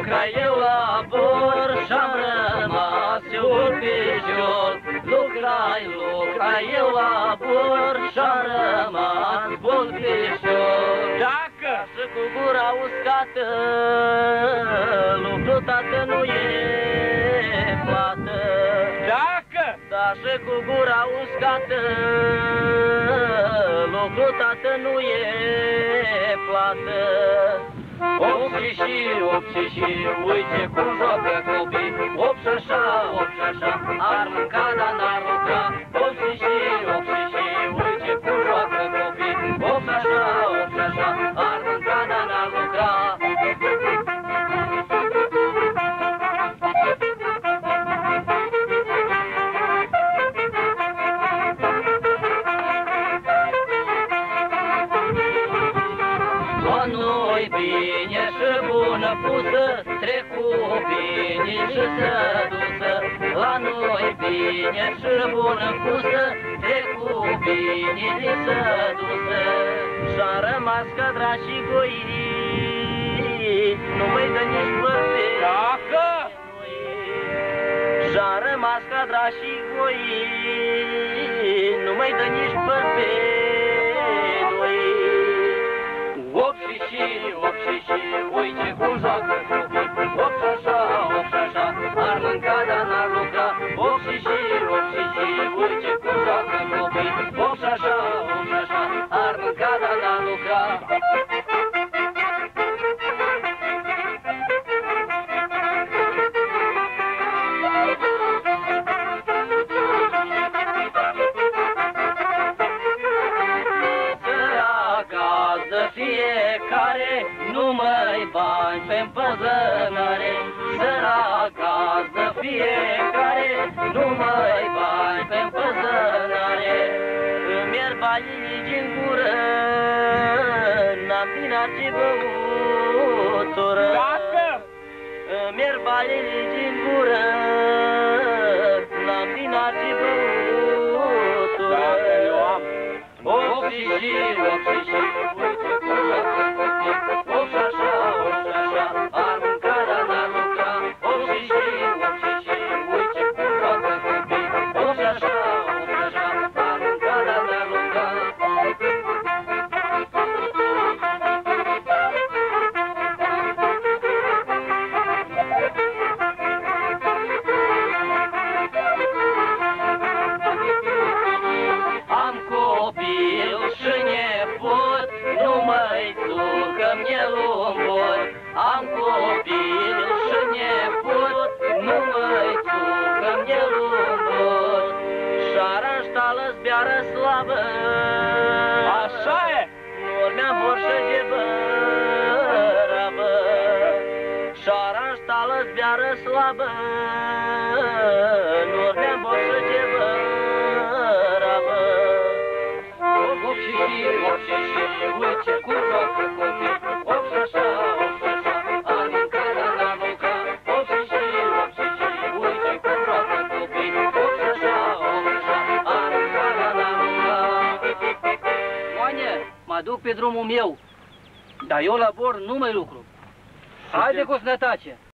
lucra eu la bor și-am rămas eu bolpișor. Lucrai eu la bor și-am rămas bolpișor. Dacă și cu gura uscată, lucru tată nu e plată. Dacă Da, și cu gura uscată, lucru tată nu e plată. Opsi și, uite cum joacă copii. Opsi așa, ar mânca, dar n-ar lucra. Opsi și, uite cum joacă copii. Opsi așa, ar mânca, dar n-ar lucra. La noi bine și bună pusă, trecu bine și sădusă. La noi bine și bună pusă, trecu bine și sădusă. Și-a rămas cădra și goii, nu mai dă nici plăpei. Dacă Și-a rămas cădra și goii, nu mai dă nici plăpei. Opsi și, uite cum joacă copii. Opsi așa, ar mânca, dar n-ar lucra. Opsi și, uite cum joacă copii. Opsi așa, ar mânca, dar n-ar lucra. Fiecare numai bani pe-n păzănare. Săraca de fiecare numai bani pe-n păzănare. Îmi-ar banii din gură, n-am din arge băutură. Dacă Îmi-ar banii din gură, n-am din arge băutură. Dacă eu am Opsi și, uite cum joacă copii. Opsi așa, ar mânca, dar n-ar lucra. Opsi și, uite cum joacă copii. Opsi așa, ar mânca, dar n-ar lucra. Am copil și nepot, nu mai ducă-mi el un bot. Am copil și nepot, nu mai ducă-mi el un bot. Și-ar ștală-s beară slabă, așa e. urmea borșă de bărabă. Și-ar ștală-s beară slabă, urmea borșă de bărabă. Opsi și, uite cum joacă copii. Opsi așa, ar mânca, dar n-ar lucra. Opsi și, uite cum joacă copii. Opsi așa, ar mânca, dar n-ar lucra. Moane, mă duc pe drumul meu, dar eu la bor nu mai lucru. Haide cu sănătate!